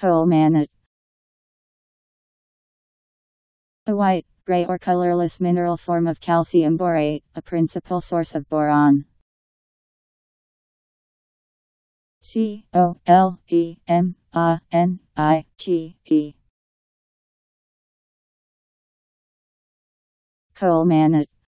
Colemanite. A white, gray or colorless mineral form of calcium borate, a principal source of boron. Colemanite. Colemanite.